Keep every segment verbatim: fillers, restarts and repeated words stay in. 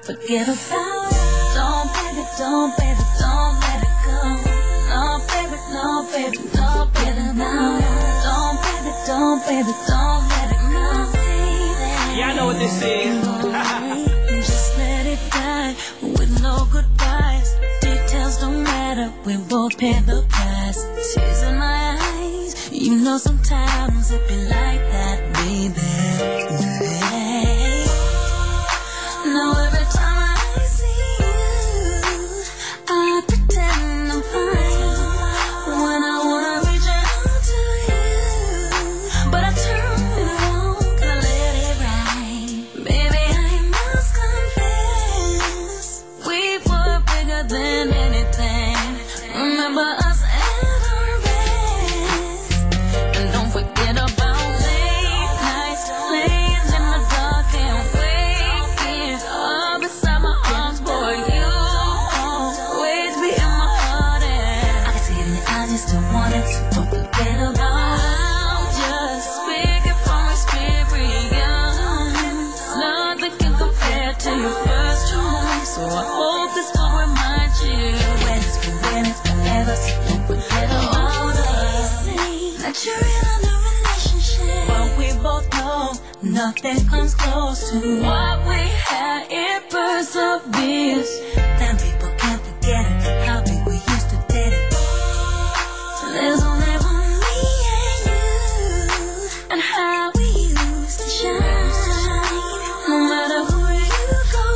forget about it. Don't, baby, don't, baby, don't let it go. No, baby, no, baby, don't get it now. Don't, baby, don't, baby, don't let it go. Yeah, I know what this is. Just let it die with no goodbyes. Details don't matter, we both pay the price. Tears in my eyes, you know sometimes it be like that, baby. Now every time I see you, I pretend I'm fine. When I wanna reach out to you, but I turn it around, I let it ride. Baby, I must confess, we were bigger than anything. Remember us at our best, and don't forget about late nights, laying in the dark and waking up beside my arms, boy. You always be in my heart, and I can see it in your eyes, you still want it, so don't forget about it. I'm just speaking from experience. Nothing can compare to your first choice, so I hope this will remind you when it's been, when it's forever, so don't forget about us. That you're in a new relationship, but we both know nothing comes close to what we had. It perseveres. Then people can't forget it, how big we used to date it. There's only one me and you, and how we used to shine. No matter who you go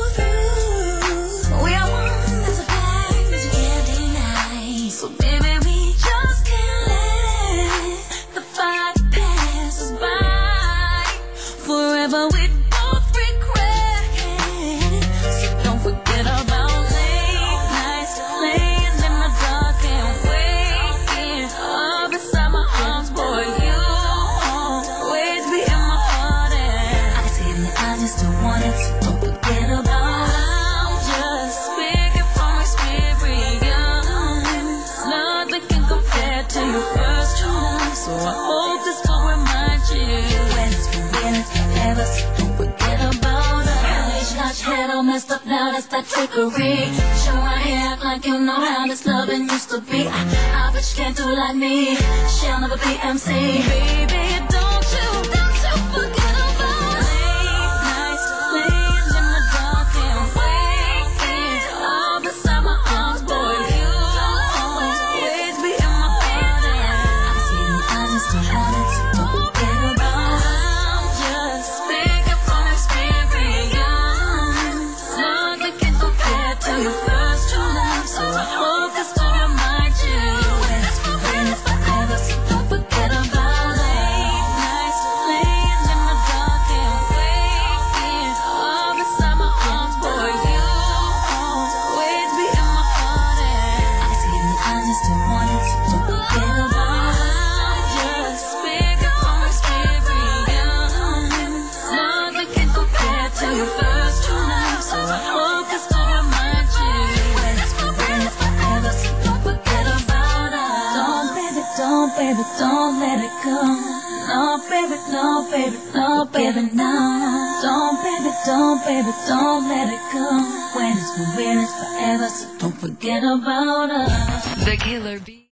through, we are one, that's a fact that you can't deny. So baby, we just can't let the fire pass us by. Forever we both regret it, so don't forget about late nights, laying in the dark and waking up beside my arms, boy. You always be in my heart, and I can see it in your eyes, you still want it, so don't forget about it. I'm just speaking from experience. Nothing can compare to your first choice, so I hope this will remind you when it's been, when it's forever, so don't forget about it. Really shot your head all messed up now, that's that trickery. Show right here, act like you know how this loving used to be. I, I bet you can't do like me, she'll never be M C. Baby, don't you, don't you forget about it. Late nights, laying in the dark and waking up beside my arms, boy. You always be in my heart, and I can see it in your eyes, you still want it, so don't forget about it. I'm just speaking from experience. Nothing can compare to your first true love, so I hope this will remind you when it's been, when it's forever, so don't forget about it. Late nights, laying in the dark and waking up beside my arms, boy. You always be in my heart, and I can see it in your eyes, you still want it, so don't forget about it. I'm just speaking from experience. Nothing can compare to your first true love, so I hope this will remind you when it's been, when it's forever, so don't forget about it. Don't, baby, don't, baby, don't let it go. No, baby, no, baby, no, baby, no. Don't, baby, don't, baby, don't let it go. When it's been, when it's forever, so don't forget about us. The Killer Bee.